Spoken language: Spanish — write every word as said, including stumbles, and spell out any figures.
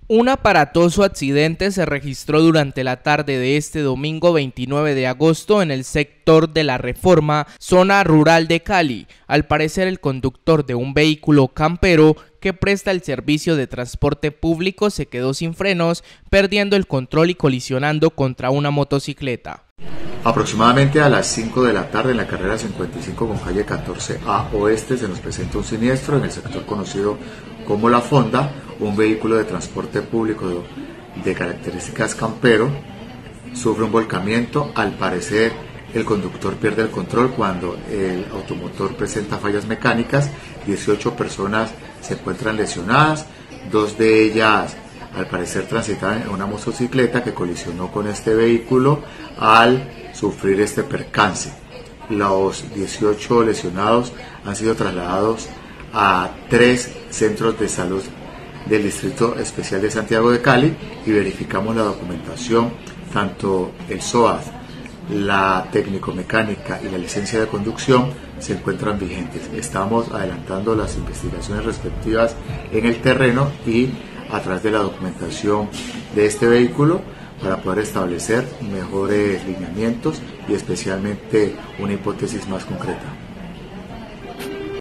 Un aparatoso accidente se registró durante la tarde de este domingo veintinueve de agosto en el sector de La Reforma, zona rural de Cali. Al parecer, el conductor de un vehículo campero que presta el servicio de transporte público se quedó sin frenos, perdiendo el control y colisionando contra una motocicleta. Aproximadamente a las cinco de la tarde en la carrera cincuenta y cinco con calle catorce A Oeste se nos presenta un siniestro en el sector conocido como La Fonda. Un vehículo de transporte público de características campero sufre un volcamiento. Al parecer el conductor pierde el control cuando el automotor presenta fallas mecánicas. dieciocho personas se encuentran lesionadas, dos de ellas al parecer transitaban en una motocicleta que colisionó con este vehículo al sufrir este percance. Los dieciocho lesionados han sido trasladados a tres centros de salud del Distrito Especial de Santiago de Cali y verificamos la documentación, tanto el S O A D, la técnico-mecánica y la licencia de conducción se encuentran vigentes. Estamos adelantando las investigaciones respectivas en el terreno y a través de la documentación de este vehículo para poder establecer mejores lineamientos y especialmente una hipótesis más concreta.